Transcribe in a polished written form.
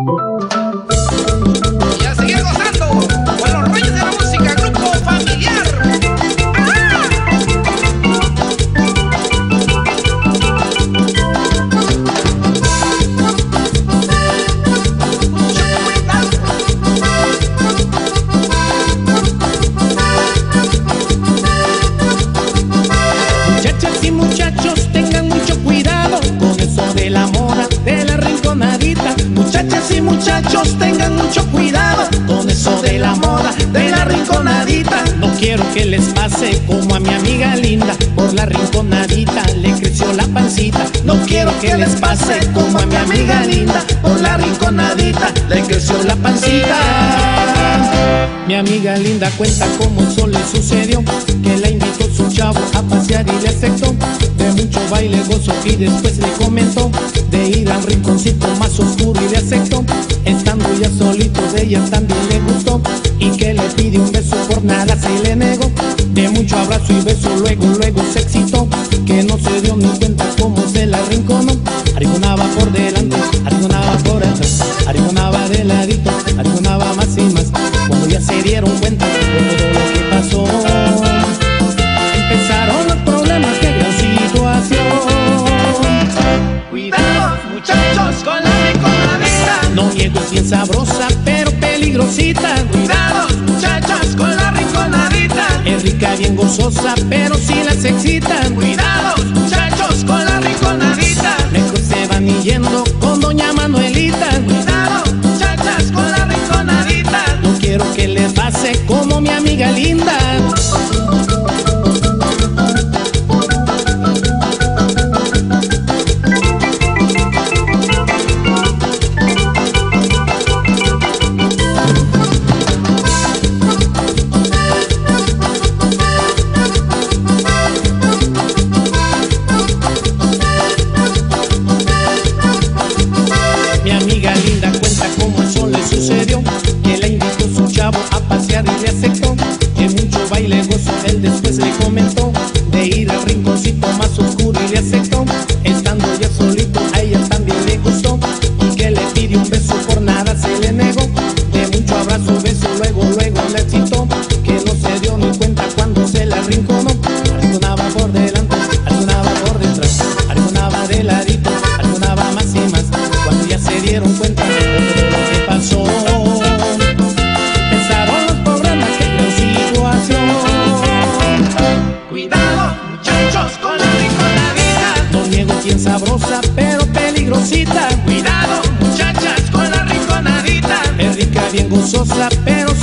Y a seguir gozando con los reyes de la música, Grupo Familiar. Muchachas y muchachos, tengan mucho cuidado con eso de la moda de la rinconadita. Muchachas y muchachos, tengan mucho cuidado con eso de la moda de la rinconadita. No quiero que les pase como a mi amiga linda, por la rinconadita le creció la pancita. No quiero que les pase como a mi amiga linda, por la rinconadita le creció la pancita. Mi amiga linda cuenta cómo eso le sucedió, que la invitó su chavo a pasear y le aceptó. De mucho baile gozo y después le comentó de ir al rinconcito más oscuro y le aceptó. Estando ya solito de ella también le gustó, y que le pidió un beso por nada se le negó. De mucho abrazo y beso luego se excitó, que no se dio ni cuenta cómo se la arrinconó. Arrinconaba por delante, arrinconaba por atrás, arrinconaba de ladito, arrinconaba más y más. Cuando ya se dieron cuenta de todo lo que pasó, empezaron los problemas, qué gran situación. Cuidado, muchachos, con la rinconadita. No niego, es bien sabrosa, pero peligrosita. Cuidado, muchachas, con la rinconadita. Es rica, bien gozosa, pero si las excitan. Cuidado, muchachos, con la rinconadita. Mejor se van yendo con doña Manuelita. Cuidado, muchachas, con la rinconadita. No quiero que les pase como mi amiga linda. Mi amiga linda cuenta cómo eso le sucedió, que la invitó su chavo a pasear y le aceptó. Que mucho baile gozo él después le comentó, de ir al rinconcito más oscuro y le aceptó. Estando ya solito a ella también le gustó, y que le pidió un beso por nada se le negó. De mucho abrazo, beso luego le excitó, que no se dio ni cuenta cuando se la arrinconó. Arrinconaba por delante, arrinconaba por detrás, arrinconaba de ladito, arrinconaba más y más. Cuando ya se dieron cuenta de todo lo que pasó, empezaron los problemas, qué gran situación. Cuidado, muchachos, con la rinconadita. No niego, bien sabrosa, pero peligrosita. Cuidado, muchachas, con la rinconadita. Es rica, bien gozosa, pero